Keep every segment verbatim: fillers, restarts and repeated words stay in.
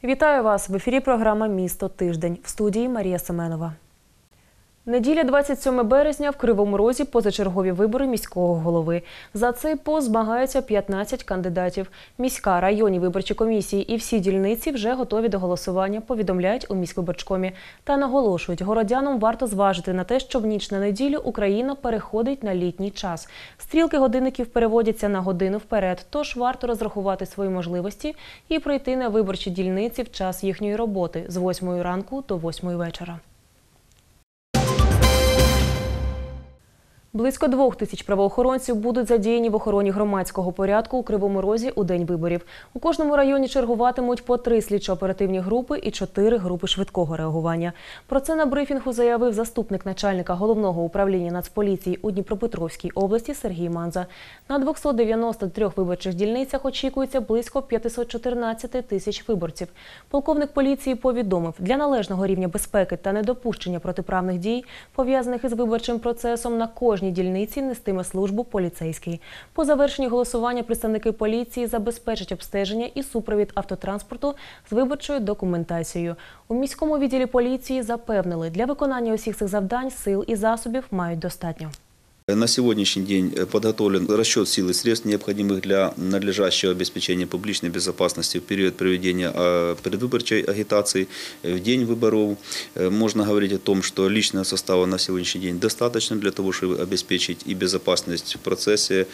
Вітаю вас! В ефірі програма «Місто. Тиждень». В студії Марія Семенова. Неділя двадцять сьоме березня в Кривому Розі позачергові вибори міського голови. За цей пост змагаються п'ятнадцять кандидатів. Міська, районні виборчі комісії і всі дільниці вже готові до голосування, повідомляють у міськвиборчкомі. Та наголошують, городянам варто зважити на те, що в ніч на неділю Україна переходить на літній час. Стрілки годинників переводяться на годину вперед, тож варто розрахувати свої можливості і прийти на виборчі дільниці в час їхньої роботи з восьмої ранку до восьмої вечора. Близько двох тисяч правоохоронців будуть задіяні в охороні громадського порядку у Кривому Розі у день виборів. У кожному районі чергуватимуть по три слідчо-оперативні групи і чотири групи швидкого реагування. Про це на брифінгу заявив заступник начальника Головного управління Нацполіції у Дніпропетровській області Сергій Манза. На двохсот дев'яноста трьох виборчих дільницях очікується близько п'ятсот чотирнадцять тисяч виборців. Полковник поліції повідомив, для належного рівня безпеки та недопущення протиправних дій, пов'язаних із виборчим процесом, на кожній дільниці нестиме службу поліцейський. По завершенні голосування представники поліції забезпечать обстеження і супровід автотранспорту з виборчою документацією. У міському відділі поліції запевнили, для виконання усіх цих завдань сил і засобів мають достатньо. На сегодняшний день подготовлен расчет сил и средств, необходимых для надлежащего обеспечения публичной безопасности в период проведения предвыборчей агитации, в день выборов. Можно говорить о том, что личного состава на сегодняшний день достаточно для того, чтобы обеспечить и безопасность в процессе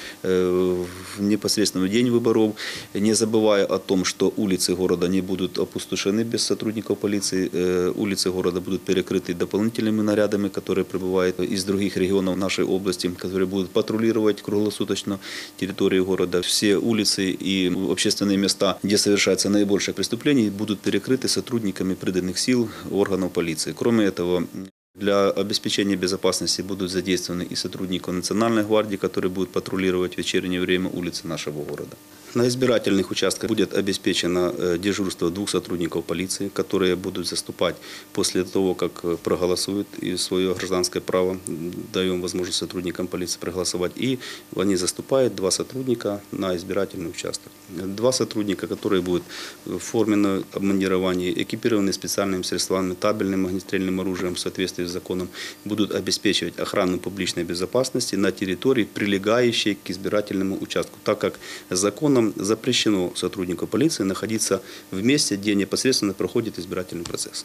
в непосредственно в день выборов, не забывая о том, что улицы города не будут опустошены без сотрудников полиции, улицы города будут перекрыты дополнительными нарядами, которые прибывают из других регионов нашей области, которые будут патрулировать круглосуточно территорию города. Все улицы и общественные места, где совершается наибольшее преступление, будут перекрыты сотрудниками приданных сил органов полиции. Кроме этого, для обеспечения безопасности будут задействованы и сотрудники Национальной гвардии, которые будут патрулировать в вечернее время улицы нашего города. На избирательных участках будет обеспечено дежурство двух сотрудников полиции, которые будут заступать после того, как проголосуют и свое гражданское право, даем возможность сотрудникам полиции проголосовать. И они заступают, два сотрудника, на избирательный участок. Два сотрудника, которые будут в форменном обмундировании, экипированы специальными средствами, табельным огнестрельным оружием в соответствии с законом, будут обеспечивать охрану публичной безопасности на территории, прилегающей к избирательному участку, так как законом запрещено сотруднику полиции находиться в месте, где непосредственно проходит избирательный процесс.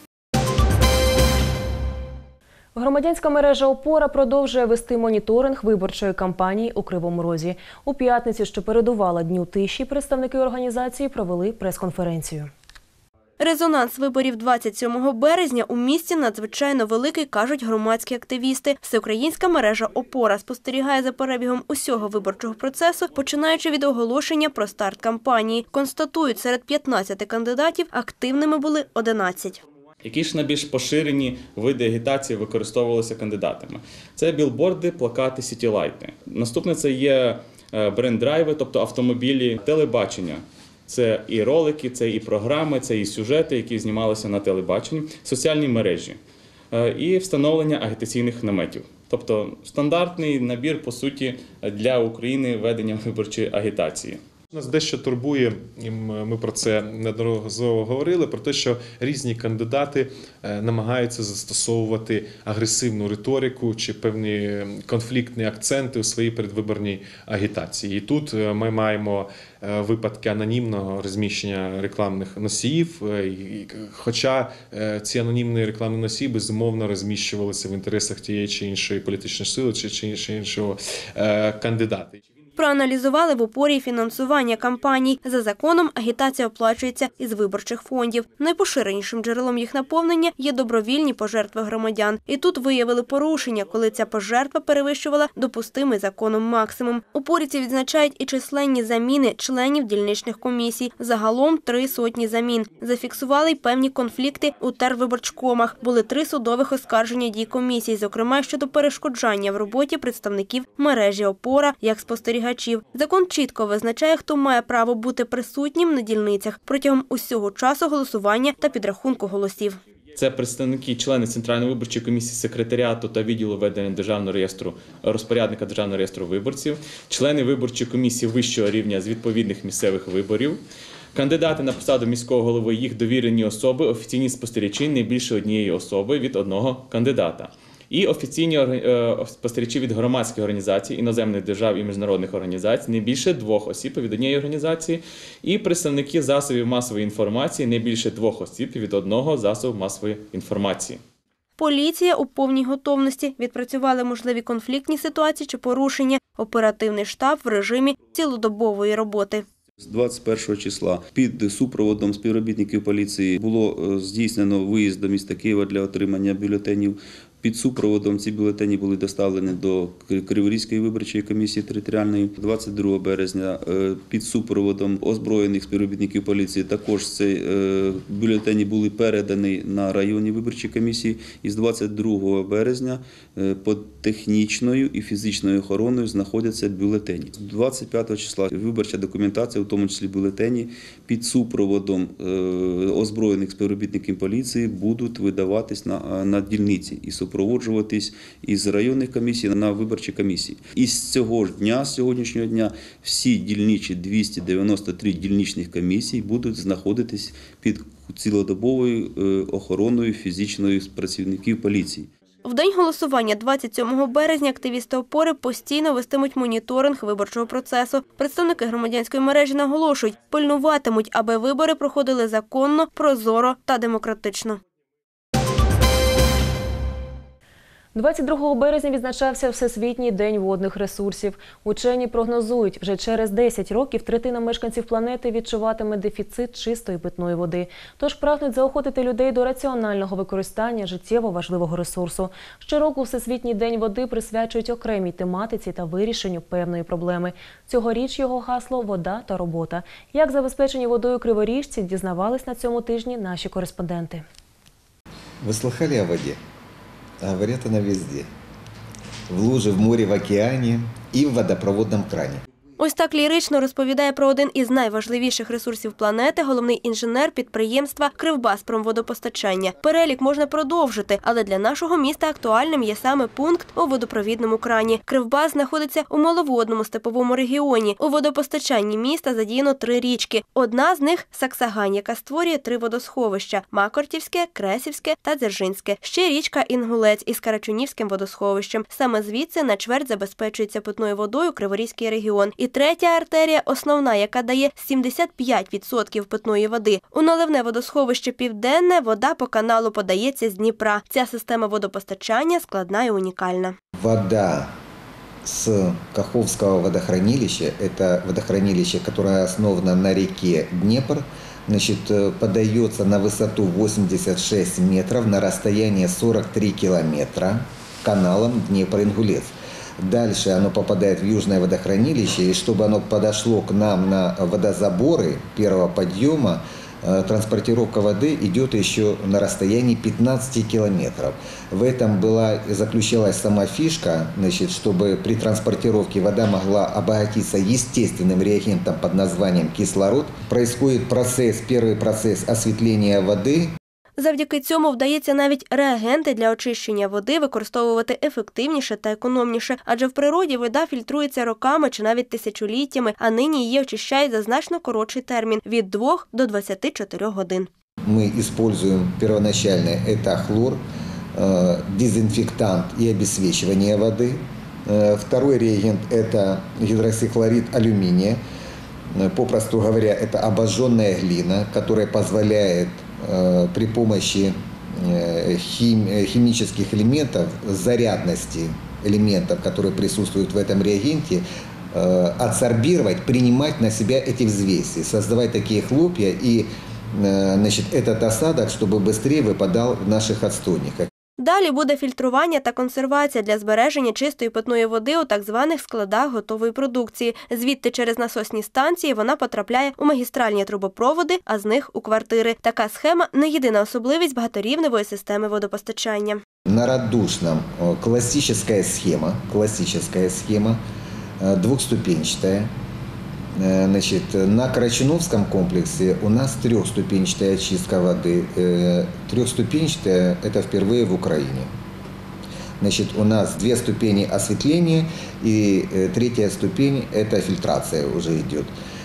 Громадянська мережа «Опора» продовжує вести моніторинг виборчої кампанії у Кривому Розі. У п'ятницю, що передувала Дню тиші, представники організації провели прес-конференцію. Резонанс виборів двадцять сьомого березня у місті надзвичайно великий, кажуть громадські активісти. Всеукраїнська мережа «Опора» спостерігає за перебігом усього виборчого процесу, починаючи від оголошення про старт кампанії. Констатують, серед п'ятнадцяти кандидатів активними були одинадцять. Які ж найбільш поширені види агітації використовувалися кандидатами? Це білборди, плакати, сітілайти. Наступне – це є бренд-драйви, тобто автомобілі, телебачення. Це і ролики, це і програми, це і сюжети, які знімалися на телебаченні, соціальні мережі і встановлення агітаційних наметів. Тобто стандартний набір, по суті, для України ведення виборчої агітації. Нас дещо турбує, і ми про це неодноразово говорили, про те, що різні кандидати намагаються застосовувати агресивну риторику чи певні конфліктні акценти у своїй передвиборній агітації. І тут ми маємо випадки анонімного розміщення рекламних носіїв, хоча ці анонімні рекламні носії безумовно розміщувалися в інтересах тієї чи іншої політичної сили чи іншого кандидата. Проаналізували в «Опорі» фінансування кампаній. За законом агітація оплачується із виборчих фондів. Найпоширенішим джерелом їх наповнення є добровільні пожертви громадян. І тут виявили порушення, коли ця пожертва перевищувала допустимий законом максимум. «Опорівці» відзначають і численні заміни членів дільничних комісій. Загалом три сотні замін. Зафіксували й певні конфлікти у тервиборчкомах. Були три судових оскарження дій комісій, зокрема щодо перешкоджання в роботі представників мережі «Опора» як спостерігачів. Закон чітко визначає, хто має право бути присутнім на дільницях протягом усього часу голосування та підрахунку голосів. Це представники, члени Центральної виборчої комісії, секретаріату та відділу ведення державного реєстру, розпорядника державного реєстру виборців, члени виборчої комісії вищого рівня з відповідних місцевих виборів, Кандидати на посаду міського голови, їх довірені особи, офіційні спостерігачі не більше однієї особи від одного кандидата. І офіційні е, спостерігачі від громадських організацій, іноземних держав і міжнародних організацій не більше двох осіб від однієї організації, і представники засобів масової інформації не більше двох осіб від одного засобу масової інформації. Поліція у повній готовності. Відпрацювали можливі конфліктні ситуації чи порушення. Оперативний штаб в режимі цілодобової роботи. З двадцять першого числа під супроводом співробітників поліції було здійснено виїзд до міста Києва для отримання бюлетенів. Під супроводом ці бюлетені були доставлені до Криворізької виборчої комісії територіальної. двадцять другого березня під супроводом озброєних співробітників поліції також ці бюлетені були передані на районні виборчі комісії. І з двадцять другого березня під технічною і фізичною охороною знаходяться бюлетені. двадцять п'ятого числа виборча документація, в тому числі бюлетені, під супроводом озброєних співробітників поліції будуть видаватись на, на дільниці і супроводжуватись із районних комісій на виборчі комісії. І з цього ж дня, з сьогоднішнього дня, всі дільничі двісті дев'яносто три дільничних комісій будуть знаходитись під цілодобовою охороною фізичною працівників поліції. В день голосування двадцять сьомого березня активісти «Опори» постійно вестимуть моніторинг виборчого процесу. Представники громадянської мережі наголошують, пильнуватимуть, аби вибори проходили законно, прозоро та демократично. двадцять другого березня відзначався Всесвітній день водних ресурсів. Учені прогнозують, вже через десять років третина мешканців планети відчуватиме дефіцит чистої питної води. Тож прагнуть заохотити людей до раціонального використання життєво важливого ресурсу. Щороку Всесвітній день води присвячують окремій тематиці та вирішенню певної проблеми. Цьогоріч його гасло «Вода та робота». Як забезпечені водою криворіжці, дізнавались на цьому тижні наші кореспонденти. Ви слухали о воді? Говорят, она везде. В луже, в морі, в океані і в водопроводному крані. Ось так лірично розповідає про один із найважливіших ресурсів планети головний інженер підприємства «Кривбаспромводопостачання». Перелік можна продовжити, але для нашого міста актуальним є саме пункт у водопровідному крані. Кривбас знаходиться у маловодному степовому регіоні. У водопостачанні міста задіяно три річки. Одна з них – Саксагань, яка створює три водосховища – Макортівське, Кресівське та Дзержинське. Ще річка Інгулець із Карачунівським водосховищем. Саме звідси на чверть забезпечується питною водою Криворізький регіон. І третя артерія – основна, яка дає сімдесят п'ять відсотків питної води. У наливне водосховище «Південне» вода по каналу подається з Дніпра. Ця система водопостачання складна і унікальна. Вода с Каховского водохранилища, это водохранилище, которое основано на реке Днепр, значит, подается на высоту восемьдесят шесть метров на расстояние сорок три километра каналом Днепр-Ингулец. Дальше оно попадает в южное водохранилище, и чтобы оно подошло к нам на водозаборы первого подъема, транспортировка воды идет еще на расстоянии пятнадцати километров. В этом была, заключалась сама фишка, значит, чтобы при транспортировке вода могла обогатиться естественным реагентом под названием кислород. Происходит процесс, первый процесс осветления воды. Завдяки цьому вдається навіть реагенти для очищення води використовувати ефективніше та економніше, адже в природі вода фільтрується роками чи навіть тисячоліттями, а нині її очищають за значно коротший термін – від двох до двадцяти чотирьох годин. Мы используем первоначально это хлор, дезинфектант и обесвечивание воды. Второй реагент – это гидроксихлорид алюминия. Попросту говоря, это обожженная глина, которая позволяет при помощи хим, химических элементов, зарядности элементов, которые присутствуют в этом реагенте, адсорбировать, принимать на себя эти взвеси, создавать такие хлопья и, значит, этот осадок, чтобы быстрее выпадал в наших отстойниках. Далі буде фільтрування та консервація для збереження чистої питної води у так званих складах готової продукції. Звідти через насосні станції вона потрапляє у магістральні трубопроводи, а з них у квартири. Така схема – не єдина особливість багаторівневої системи водопостачання. На Радушном классическая схема, классическая схема, двухступенчатая. Значит, на Карачуновском комплексе у нас трехступенчатая очистка воды. Трехступенчатая – это впервые в Украине. Значит, у нас две ступени осветления и третья ступень – это фильтрация уже идет.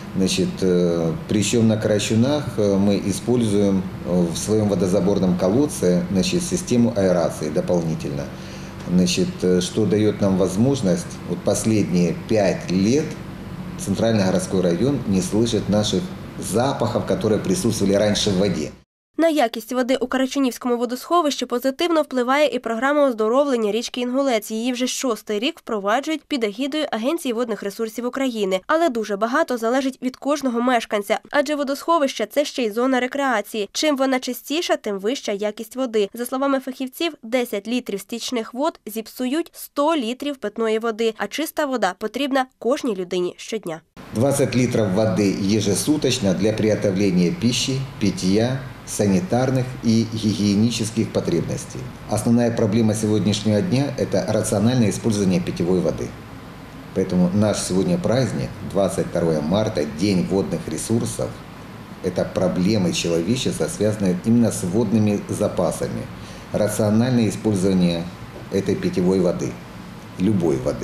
Значит, причем на Карачунах мы используем в своем водозаборном колодце, значит, систему аэрации дополнительно. Значит, что дает нам возможность, вот последние пять лет Центральный городской район не слышит наших запахов, которые присутствовали раньше в воде. На якість води у Карачунівському водосховищі позитивно впливає і програма оздоровлення річки Інгулець. Її вже шостий рік впроваджують під егідою Агенції водних ресурсів України. Але дуже багато залежить від кожного мешканця. Адже водосховище – це ще й зона рекреації. Чим вона чистіша, тим вища якість води. За словами фахівців, десять літрів стічних вод зіпсують сто літрів питної води, а чиста вода потрібна кожній людині щодня. двадцать литров воды ежесуточно для приготовления пищи, питья, санитарных и гигиенических потребностей. Основная проблема сегодняшнего дня – это рациональное использование питьевой воды. Поэтому наш сегодня праздник, двадцать второе марта, День водных ресурсов, это проблемы человечества, связанные именно с водными запасами. Рациональное использование этой питьевой воды, любой воды.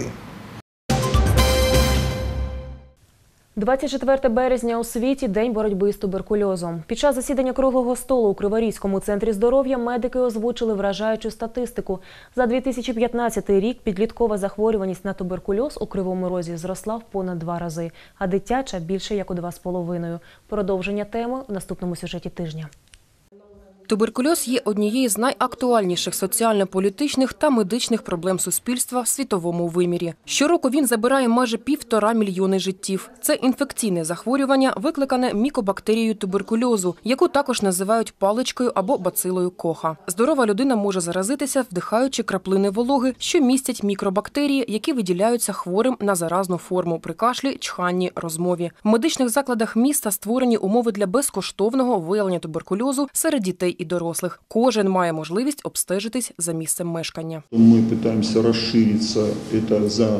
двадцять четвертого березня у світі – День боротьби з туберкульозом. Під час засідання круглого столу у Криворізькому центрі здоров'я медики озвучили вражаючу статистику. За дві тисячі п'ятнадцятий рік підліткова захворюваність на туберкульоз у Кривому Розі зросла в понад два рази, а дитяча – більше як у два з половиною. Продовження теми в наступному сюжеті тижня. Туберкульоз є однією з найактуальніших соціально-політичних та медичних проблем суспільства в світовому вимірі. Щороку він забирає майже півтора мільйони життів. Це інфекційне захворювання, викликане мікобактерією туберкульозу, яку також називають паличкою або бацилою Коха. Здорова людина може заразитися, вдихаючи краплини вологи, що містять мікробактерії, які виділяються хворим на заразну форму при кашлі, чханні, розмові. В медичних закладах міста створені умови для безкоштовного виявлення туберкульозу серед дітей і дорослих. Кожен має можливість обстежитись за місцем мешкання. Ми намагаємося розширитися це за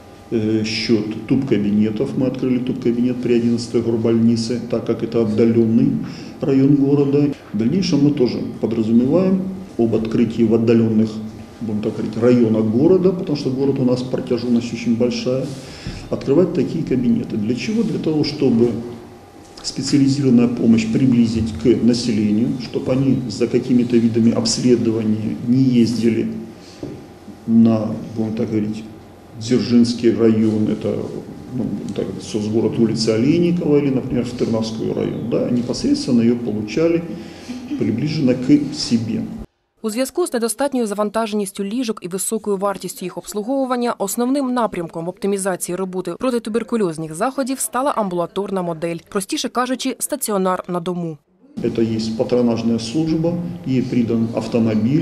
счет тубкабинетов. Мы открыли тубкабинет при одиннадцатой горбольнице, так как это отдаленный район города. В дальнейшем мы тоже подразумеваем об открытии в отдаленных, будем так говорить, районах города, потому что город у нас протяженность очень большая, открывать такие кабинеты. Для чего? Для того, чтобы специализированная помощь приблизить к населению, чтобы они за какими-то видами обследования не ездили на, будем так говорить, Дзержинский район, это ну, так, соцгород улицы Олейникова или, например, в Терновской район, да, непосредственно ее получали приближенно к себе. У зв'язку з недостатньою завантаженістю ліжок і високою вартістю їх обслуговування основним напрямком оптимізації роботи протитуберкульозних заходів стала амбулаторна модель. Простіше кажучи, стаціонар на дому. Це є патронажна служба, їй придан автомобіль,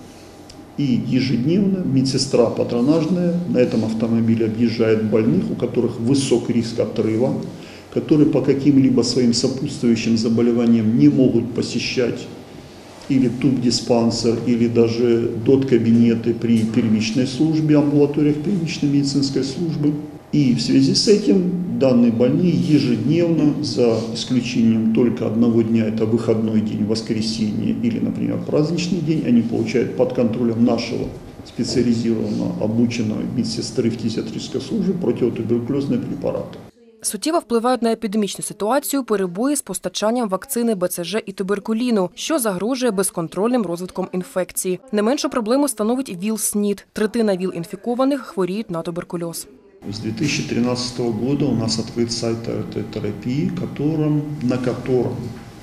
и ежедневно медсестра патронажная на этом автомобиле объезжает больных, у которых высок риск отрыва, которые по каким-либо своим сопутствующим заболеваниям не могут посещать или тубдиспансер, или даже дот-кабинеты при первичной службе, амбулаториях первичной медицинской службы. И в связи с этим данные больные ежедневно, за исключением только одного дня, это выходной день, воскресенье или, например, праздничный день, они получают под контролем нашего специализированного, обученного медсестры в фтизиатрической службе противотуберкулезные препараты. Суттєво впливають на епідемічну ситуацію перебої з постачанням вакцини Б Це Же і туберкуліну, що загрожує безконтрольним розвитком інфекції. Не меншу проблему становить ВІЛ-СНІД. Третина ВІЛ-інфікованих хворіють на туберкульоз. С две тысячи тринадцатого года у нас открыт сайт РТ-терапии, которым, на котором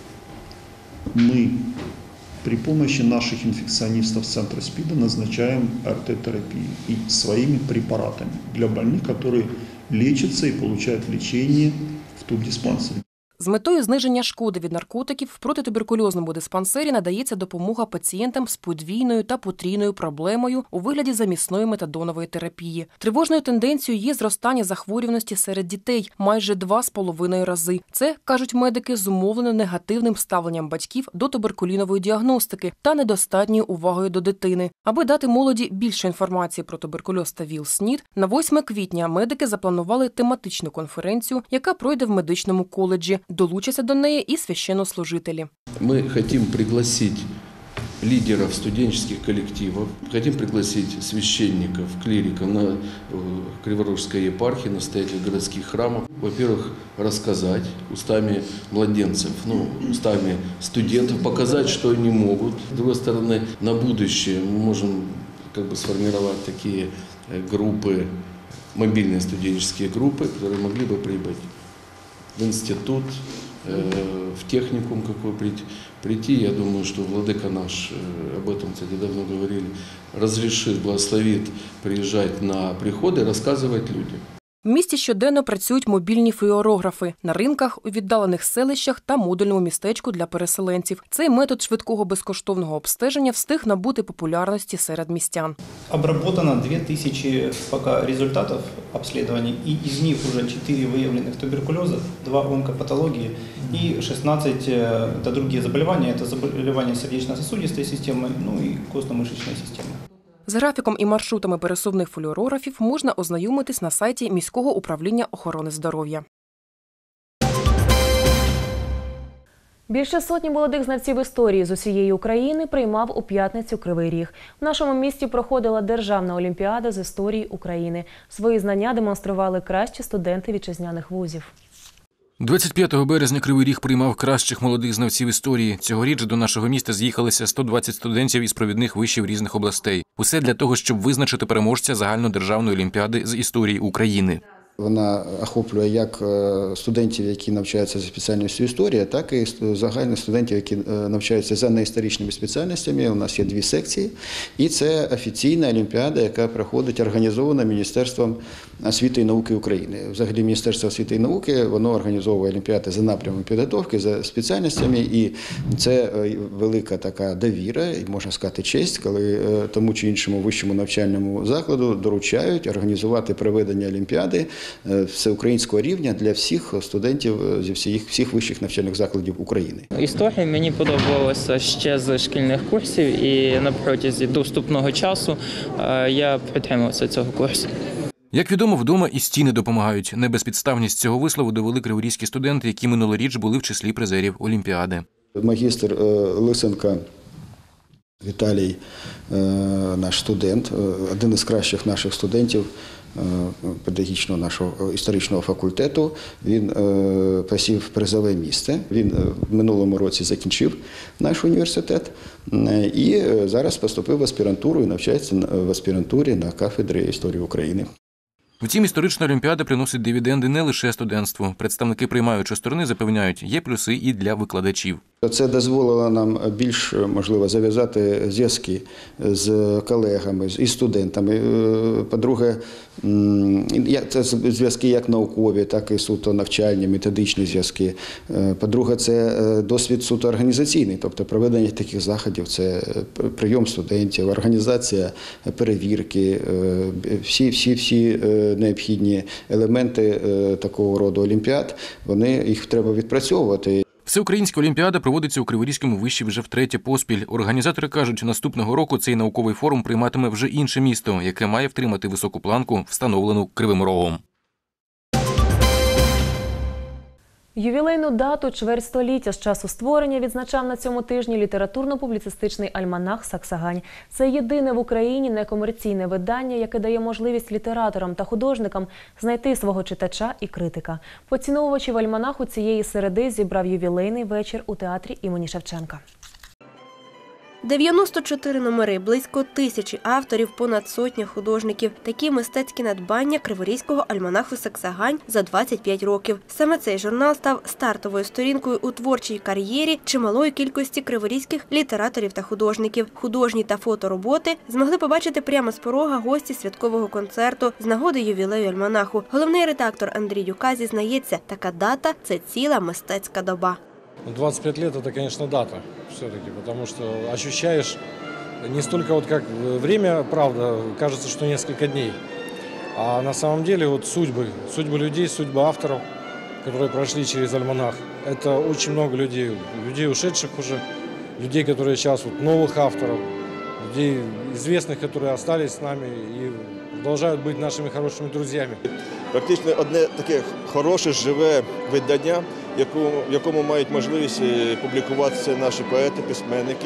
мы при помощи наших инфекционистов Центра СПИДа назначаем РТ-терапию и своими препаратами для больных, которые лечатся и получают лечение в тубдиспансере. З метою зниження шкоди від наркотиків в протитуберкульозному диспансері надається допомога пацієнтам з подвійною та потрійною проблемою у вигляді замісної метадонової терапії. Тривожною тенденцією є зростання захворюваності серед дітей майже два з половиною рази. Це, кажуть медики, зумовлено негативним ставленням батьків до туберкулінової діагностики та недостатньою увагою до дитини. Аби дати молоді більше інформації про туберкульоз та ВІЛ-СНІД, на восьме квітня медики запланували тематичну конференцію, яка пройде в медичному коледжі. Долучаться до неї і священнослужителі. Мы хотим пригласить лидеров студенческих коллективов. Хотим пригласить священников, клириков на э, Криворожской епархии, настоятелей городских храмов. Во-первых, рассказать устами младенцев, ну, устами студентов, показать, что они могут. С другой стороны, на будущее мы можем как бы сформировать такие группы, мобильные студенческие группы, которые могли бы прибыть в институт, в техникум какой прийти. прийти. Я думаю, что владыка наш, об этом, кстати, давно говорили, разрешит, благословит приезжать на приходы и рассказывать людям. В місті щоденно працюють мобільні флюорографи на ринках, у віддалених селищах та модульному містечку для переселенців. Цей метод швидкого безкоштовного обстеження встиг набути популярності серед містян. Обработано две тысячи пока результатов обследований, и из них уже четыре выявленных туберкулеза, два онкопатологии и шестнадцать это другие заболевания. Это заболевания сердечно-сосудистой системы, ну и костно-мышечной системы. З графіком і маршрутами пересувних флюорографів можна ознайомитись на сайті міського управління охорони здоров'я. Більше сотні молодих знавців історії з усієї України приймав у п'ятницю Кривий Ріг. В нашому місті проходила Державна олімпіада з історії України. Свої знання демонстрували кращі студенти вітчизняних вузів. двадцять п'ятого березня Кривий Ріг приймав кращих молодих знавців історії. Цьогоріч до нашого міста з'їхалися сто двадцять студентів із провідних вишів різних областей. Усе для того, щоб визначити переможця загальнодержавної олімпіади з історії України. Вона охоплює як студентів, які навчаються за спеціальністю історія, так і загальних студентів, які навчаються за неісторичними спеціальностями. У нас є дві секції. І це офіційна олімпіада, яка проходить організована Міністерством освіти і науки України. Взагалі Міністерство освіти і науки, воно організовує олімпіади за напрямом підготовки, за спеціальностями. І це велика така довіра, і можна сказати честь, коли тому чи іншому вищому навчальному закладу доручають організувати проведення олімпіади всеукраїнського рівня для всіх студентів зі всіх, всіх вищих навчальних закладів України. Історія мені подобалася ще з шкільних курсів, і на протязі доступного часу я притримався цього курсу. Як відомо, вдома і стіни допомагають. Небезпідставність цього вислову довели криворізькі студенти, які минулоріч були в числі призерів Олімпіади. Магістр Лисенко Віталій, наш студент, один із кращих наших студентів педагогічного нашого історичного факультету. Він посів призове місце. Він в минулому році закінчив наш університет і зараз поступив в аспірантуру і навчається в аспірантурі на кафедрі історії України. Втім, історична олімпіада приносить дивіденди не лише студентству. Представники приймаючої сторони запевняють, є плюси і для викладачів. Це дозволило нам більш, можливо, зав'язати зв'язки з колегами, і студентами. По-друге, це зв'язки як наукові, так і суто навчальні, методичні зв'язки. По-друге, це досвід суто організаційний, тобто проведення таких заходів, це прийом студентів, організація перевірки, всі, всі, всі необхідні елементи такого роду олімпіад, вони, їх треба відпрацьовувати. Всеукраїнська олімпіада проводиться у Криворізькому виші вже втретє поспіль. Організатори кажуть, наступного року цей науковий форум прийматиме вже інше місто, яке має втримати високу планку, встановлену Кривим Рогом. Ювілейну дату чверть століття з часу створення відзначав на цьому тижні літературно-публіцистичний альманах «Саксагань». Це єдине в Україні некомерційне видання, яке дає можливість літераторам та художникам знайти свого читача і критика. Поціновувачів альманаху цієї середи зібрав ювілейний вечір у театрі імені Шевченка. дев'яносто чотири номери, близько тисячі авторів, понад сотня художників. Такі мистецькі надбання Криворізького альманаху «Саксагань» за двадцять п'ять років. Саме цей журнал став стартовою сторінкою у творчій кар'єрі чималої кількості криворізьких літераторів та художників. Художні та фотороботи змогли побачити прямо з порога гості святкового концерту з нагоди ювілею альманаху. Головний редактор Андрій Дюка зізнається, така дата – це ціла мистецька доба. двадцать пять лет – это, конечно, дата все-таки, потому что ощущаешь не столько вот как время, правда, кажется, что несколько дней, а на самом деле вот судьбы, судьбы людей, судьбы авторов, которые прошли через альманах. Это очень много людей, людей ушедших уже, людей, которые сейчас, вот, новых авторов, людей известных, которые остались с нами и продовжують бути нашими хорошими друзями. Практично одне таке хороше, живе видання, в якому мають можливість публікуватися наші поети, письменники,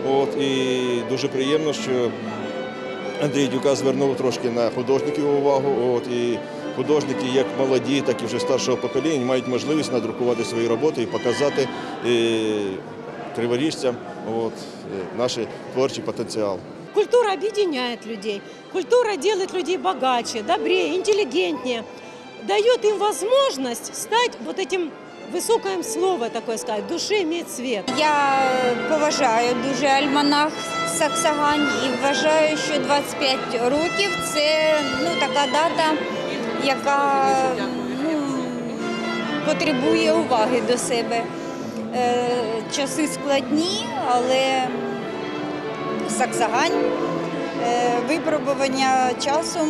От, і дуже приємно, що Андрій Дюка звернув трошки на художників увагу. От, і художники, як молоді, так і вже старшого покоління, мають можливість надрукувати свої роботи і показати е, криворіжцям от, е, наш творчий потенціал. Культура объединяет людей, культура делает людей богаче, добрее, интеллигентнее, дает им возможность стать вот этим, высокое слово такое сказать, душе иметь цвет. Я поважаю дуже альманах «Саксагань» і вважаю, що двадцять п'ять років – це ну, така дата, яка ну, потребує уваги до себе. Е, часи складні, але «Саксагань», е, випробування часом,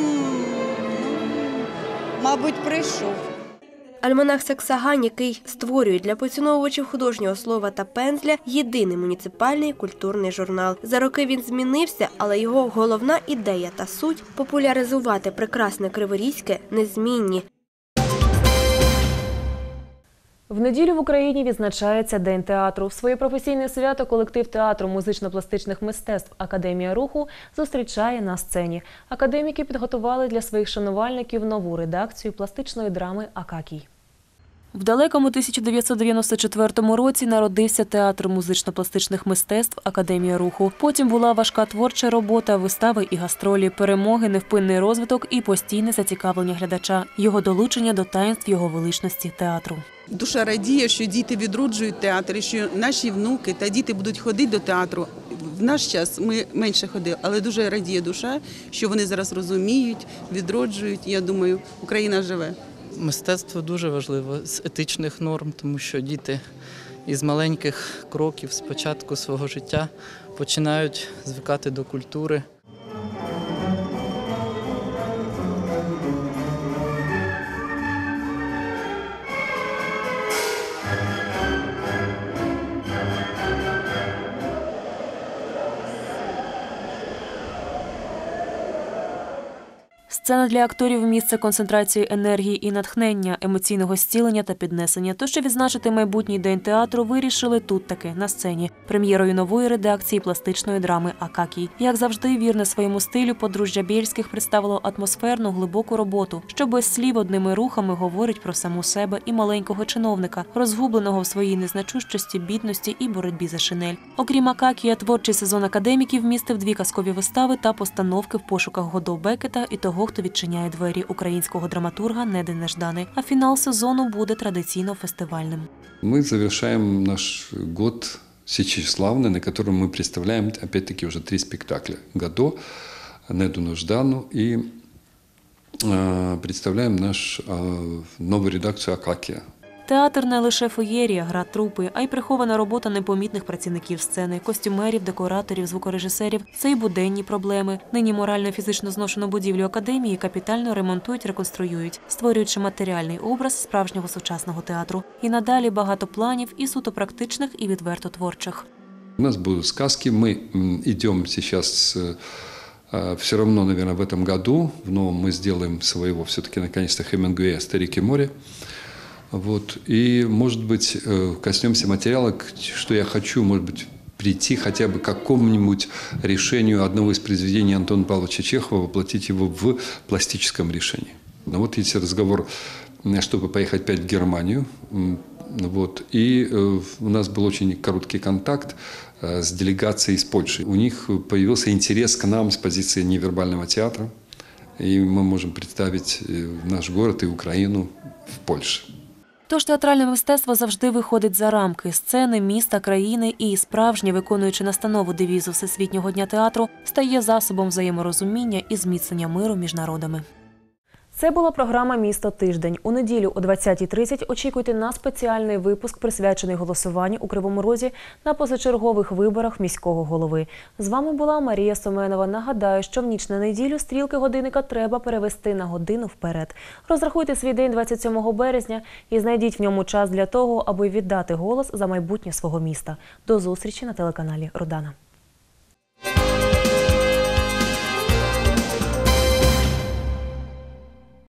мабуть, прийшов. Альманах «Саксагань», який створюють для поціновувачів художнього слова та пензля, єдиний муніципальний культурний журнал. За роки він змінився, але його головна ідея та суть – популяризувати прекрасне Криворізьке незмінні. В неділю в Україні відзначається День театру. В своє професійне свято колектив театру музично-пластичних мистецтв «Академія руху» зустрічає на сцені. Академіки підготували для своїх шанувальників нову редакцію пластичної драми «Акакій». В далекому тисяча дев'ятсот дев'яносто четвертому році народився театр музично-пластичних мистецтв «Академія руху». Потім була важка творча робота, вистави і гастролі, перемоги, невпинний розвиток і постійне зацікавлення глядача, його долучення до таїнств його величності театру. Душа радіє, що діти відроджують театр, і що наші внуки та діти будуть ходити до театру. В наш час ми менше ходили, але дуже радіє душа, що вони зараз розуміють, відроджують. Я думаю, Україна живе. Мистецтво дуже важливо з етичних норм, тому що діти із маленьких кроків з початку свого життя починають звикати до культури. Сцена для акторів – місце концентрації енергії і натхнення, емоційного зцілення та піднесення. То, що відзначити майбутній день театру, вирішили тут таки, на сцені. Прем'єрою нової редакції пластичної драми «Акакій». Як завжди, вірне своєму стилю, подружжя Бєльських представило атмосферну, глибоку роботу, що без слів одними рухами говорить про саму себе і маленького чиновника, розгубленого в своїй незначущості, бідності і боротьбі за шинель. Окрім «Акакія», творчий сезон академіків містив дві казкові вистави та постановки в пошуках Годо Беккета і того, хто відчиняє двері, українського драматурга Неди Неждани. А фінал сезону буде традиційно фестивальним. Мы завершаем наш год Січеславный, на котором мы представляем, опять-таки, уже три спектакля. Годо, Неду Неждану и э, представляем наш э, новую редакцию «Акакія». Театр – не лише феєрія, гра трупи, а й прихована робота непомітних працівників сцени, костюмерів, декораторів, звукорежисерів. Це й буденні проблеми. Нині морально-фізично зношену будівлю академії капітально ремонтують, реконструюють, створюючи матеріальний образ справжнього сучасного театру. І надалі багато планів і суто практичних, і відверто творчих. У нас будут сказки. Мы идем сейчас... Все равно, наверное, в этом году, в новом мы сделаем своего, все-таки, наконец-то, Хемингуэя «Старик и море». Вот. И, может быть, коснемся материала, что я хочу, может быть, прийти хотя бы к какому-нибудь решению одного из произведений Антона Павловича Чехова, воплотить его в пластическом решении. Но вот есть разговор, чтобы поехать опять в Германию. Вот. И у нас был очень короткий контакт с делегацией из Польши. У них появился интерес к нам с позиции невербального театра. И мы можем представить наш город и Украину в Польше. Тож театральне мистецтво завжди виходить за рамки сцени, міста, країни і, справжнє, виконуючи настанову девізу Всесвітнього дня театру, стає засобом взаєморозуміння і зміцнення миру між народами. Це була програма «Місто тиждень». У неділю о двадцятій тридцять очікуйте на спеціальний випуск, присвячений голосуванню у Кривому Розі на позачергових виборах міського голови. З вами була Марія Соменова. Нагадаю, що в ніч на неділю стрілки годинника треба перевести на годину вперед. Розрахуйте свій день двадцять сьомого березня і знайдіть в ньому час для того, аби віддати голос за майбутнє свого міста. До зустрічі на телеканалі «Родана».